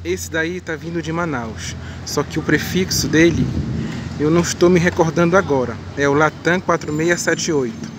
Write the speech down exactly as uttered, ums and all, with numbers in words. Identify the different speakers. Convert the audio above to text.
Speaker 1: Esse daí tá vindo de Manaus, só que o prefixo dele eu não estou me recordando agora. É o Latam quatro seis sete oito.